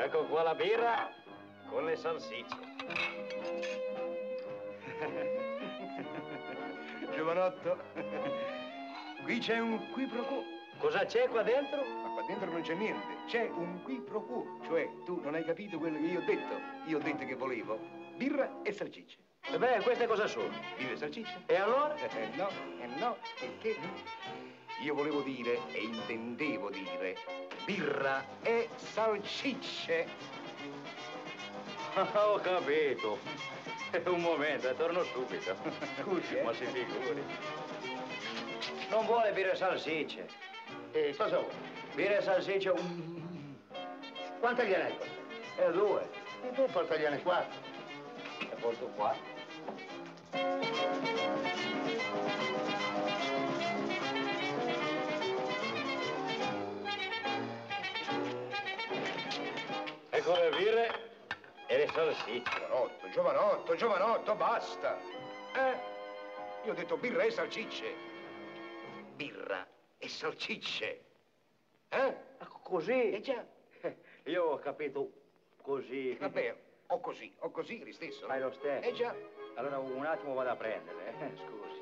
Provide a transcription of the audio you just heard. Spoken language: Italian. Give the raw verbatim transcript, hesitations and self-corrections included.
Ecco qua la birra con le salsicce. Giovanotto, qui c'è un qui pro quo. Cosa c'è qua dentro? Ma qua dentro non c'è niente, c'è un qui pro quo. Cioè, tu non hai capito quello che io ho detto. Io ho detto che volevo birra e salsicce. E beh, queste cosa sono? Birra e salsicce. E allora? Eh, no, eh, no, perché io volevo dire e intendevo dire birra e salsicce. Ah, ho capito. Un momento, torno subito. Scusi, eh? Ma si figuri. Non vuole birra e salsicce. E cosa vuoi? Birra e salsicce, un... Quante gliene hai? E due. E tu portagliene quattro. E porto qua. Ecco le birre e le salsicce. Giovanotto, giovanotto, giovanotto, basta. Eh? Io ho detto birra e salsicce. Birra e salsicce. Eh? Ecco così. Eh già. Io ho capito così. Vabbè, o così, o così, lo stesso. Fai lo stesso. Eh già. Allora un attimo vado a prendere, eh? Scusi.